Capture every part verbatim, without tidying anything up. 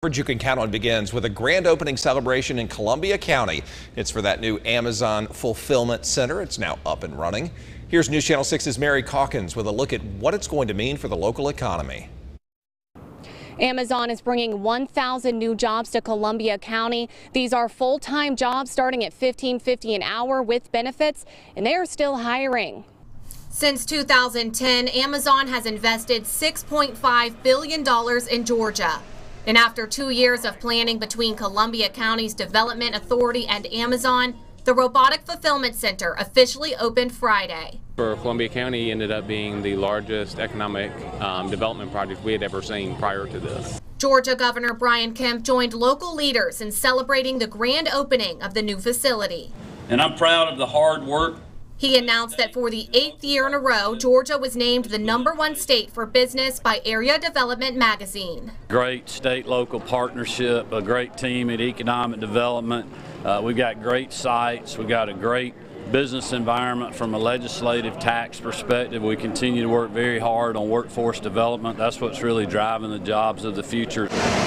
You can count on begins with a grand opening celebration in Columbia County. It's for that new Amazon fulfillment center. It's now up and running. Here's News Channel six's Mary Calkins with a look at what it's going to mean for the local economy. Amazon is bringing one thousand new jobs to Columbia County. These are full-time jobs starting at fifteen fifty an hour with benefits, and they are still hiring. Since two thousand ten, Amazon has invested six point five billion dollars in Georgia. And after two years of planning between Columbia County's Development Authority and Amazon, the Robotic Fulfillment Center officially opened Friday. For Columbia County, ended up being the largest economic um, development project we had ever seen prior to this. Georgia Governor Brian Kemp joined local leaders in celebrating the grand opening of the new facility. And I'm proud of the hard work. He announced that for the eighth year in a row, Georgia was named the number one state for business by Area Development Magazine. Great state-local partnership, a great team at economic development. Uh, we've got great sites. We've got a great business environment from a legislative tax perspective. We continue to work very hard on workforce development. That's what's really driving the jobs of the future.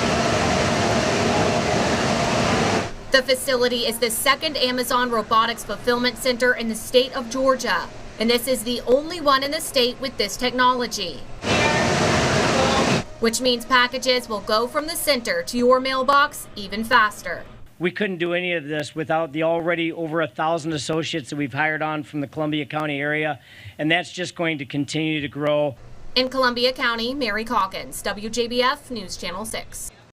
The facility is the second Amazon Robotics Fulfillment Center in the state of Georgia, and this is the only one in the state with this technology, which means packages will go from the center to your mailbox even faster. We couldn't do any of this without the already over a thousand associates that we've hired on from the Columbia County area, and that's just going to continue to grow. In Columbia County, Mary Calkins, W J B F News Channel six.